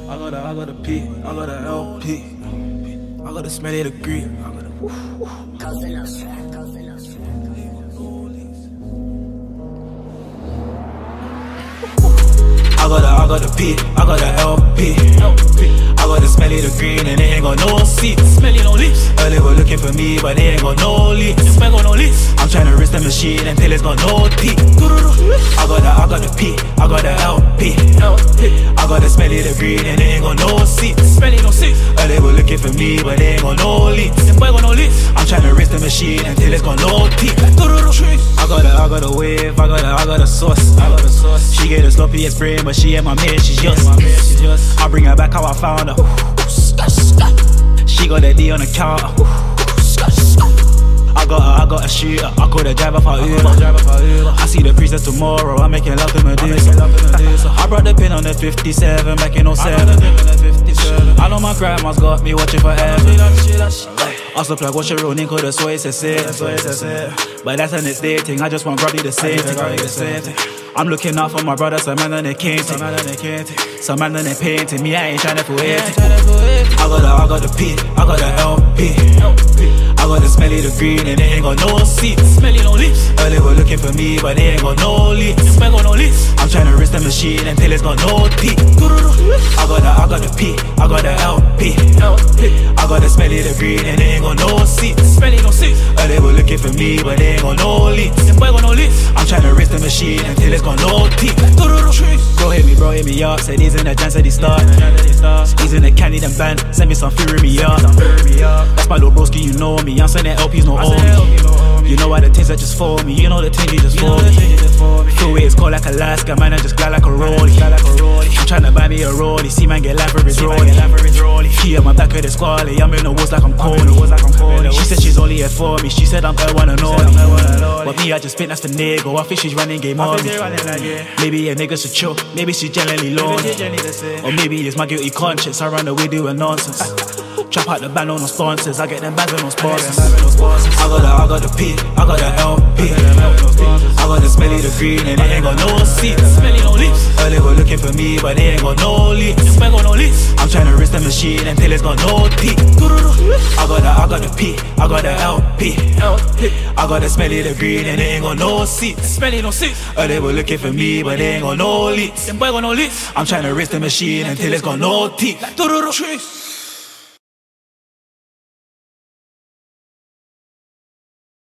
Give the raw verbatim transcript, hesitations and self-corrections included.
I got the, I got the P, I got the L P, I got the smelly the green, I got the woof, woof. I got the, I got the P, I got the L P, I got the smelly the green and they ain't got no seats. Smelly no lips. Early were looking for me but they ain't got no leaks. Ain't got no lips. I'm trying to wrist the machine until it's got no teeth. I got the, I got the P, I got the L P, I got the smelly the green and they ain't got no seats. Smelly no seats. Early were looking for me but they ain't got no leaks. Ain't got no lips. I'm trying to wrist the machine until it's got no teeth. I got the, I got the wave, I got the, I got the sauce. I got the sauce. She get the sloppiest brain but she ain't my man, she's just. I bring her back how I found her. She got that D on the counter. I got her, I got a shooter. I call the driver for Uber. I see the priestess tomorrow. I'm making love to Medusa. I brought the pin on the fifty-seven back in oh seven. I know my grandma's got me watching forever. I still plug watch your own name, cause that's what it's a but that's an next day thing. I just want Grubby the same thing. I'm looking out for my brothers, some man and they can't take. Some man and they painting me, I ain't trying to feel it. I got the, I got the P, I got the L P, I got the smelly the green and they ain't got no seats. Smelly no lips. Early were looking for me but they ain't got no leaks. Ain't got no lips. I'm trying to wrist the machine until it's got no teeth. I got the, I got the P, I got the L P, I got the smelly the green and they ain't got no seats. Smelly no seats. Early were looking for me but they ain't got no leaks. Ain't got no lips. I'm trying to wrist the machine until it's got no teeth. Bro hit me, bro hit me up. Said he's in the dance at the start. He's in the candy then band. Send me some fury me up. That's my little broski, you know me. I'm saying that L P's no old me. You know why the things that just for me. You know the things you just for me. Feel way it's cold like Alaska, man I just glide like a rollie. I'm tryna buy me a rollie. See man get life for his rollie. She on my back of the squally. I'm in the woods like I'm cold. She said she's only here for me. She said I'm her one and only. But me I just think that's the nigga. I think she's running game on me. Maybe a nigga should chill. Maybe she's genuinely lonely. Or maybe it's my guilty conscience. I run away doing nonsense. Trap out the band on no sponsors. I get them bands on no sponsors. I got the, I got the P, I got the L P, I got the smelly the green and they ain't got no seats. Smelly no lips. Early were looking for me but they ain't got no leaks. Ain't got no lips. I'm trying to wrist the machine until it's got no teeth. I got the, I got the P, I got the L P, I got the smelly the green and they ain't got no seats. Smelly no seats. Early were looking for me but they ain't got no leaks. Ain't got no leaks. I'm trying to wrist the machine until it's got no teeth.